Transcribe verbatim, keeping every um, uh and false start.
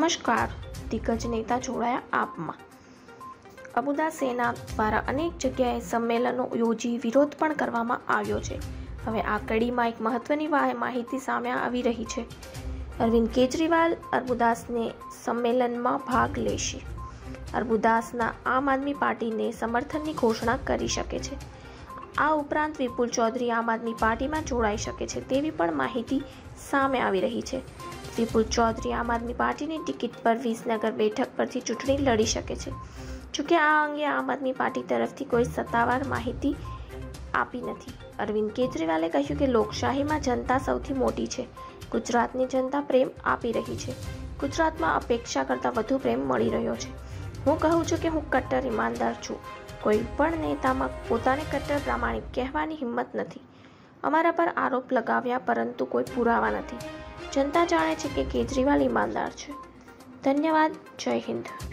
નમસ્કાર. દિગ્ગજ નેતા જોડાયા આપમાં. અબુદા સેના દ્વારા અનેક જગ્યાએ સંમેલનો યોજી વિરોધ પણ કરવામાં આવ્યો છે. હવે આ કડીમાં એક મહત્વની માહિતી સામે આવી રહી છે. અરવિંદ કેજરીવાલ અરબુદાસને સંમેલનમાં ભાગ લેશે. અરબુદાસના આમ આદમી પાર્ટીને સમર્થનની ઘોષણા કરી શકે છે. આ ઉપરાંત વિપુલ ચૌધરી આમ આદમી પાર્ટીમાં જોડાઈ શકે છે તેવી પણ માહિતી સામે આવી રહી છે. વિપુલ ચૌધરી આમ આદમી પાર્ટીની ટિકિટ પર વિસનગર બેઠક પરથી ચૂંટણી લડી શકે છે. જોકે આ અંગે આમ આદમી પાર્ટી તરફથી કોઈ સત્તાવાર માહિતી આપી નથી. અરવિંદ કેજરીવાલે કહ્યું કે લોકશાહીમાં જનતા સૌથી મોટી છે. ગુજરાતની જનતા પ્રેમ આપી રહી છે. ગુજરાતમાં અપેક્ષા કરતાં વધુ પ્રેમ મળી રહ્યો છે. હું કહું છું કે હું કટ્ટર ઈમાનદાર છું. કોઈ પણ નેતામાં પોતાને કટ્ટર પ્રામાણિક કહેવાની હિંમત નથી. અમારા પર આરોપ લગાવ્યા પરંતુ કોઈ પુરાવા નથી. જનતા જાણે છે કે કેજરીવાલ ઈમાનદાર છે. ધન્યવાદ. જય હિન્દ.